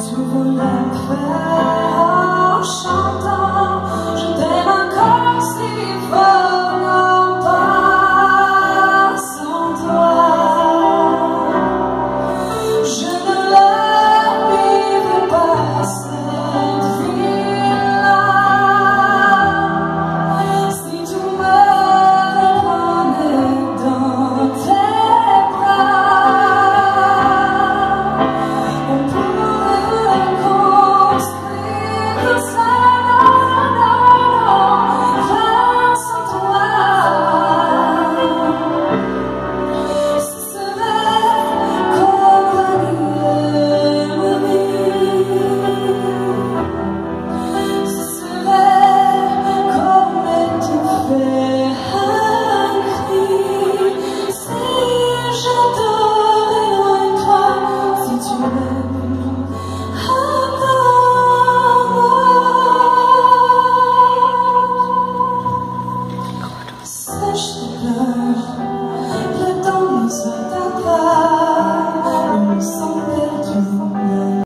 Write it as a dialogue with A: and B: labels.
A: Tu voulais me faire en chantant, je t'aime encore si fort, non pas sans toi. Je ne la vivrai pas cette vie-là si tu me prenais dans tes bras. On pourrait construire ça, sans toi. Ce serait comme ce serait comme étouffer un cri. Si j'adorais loin de toi, si tu m'aimes encore, sèche tes pleurs.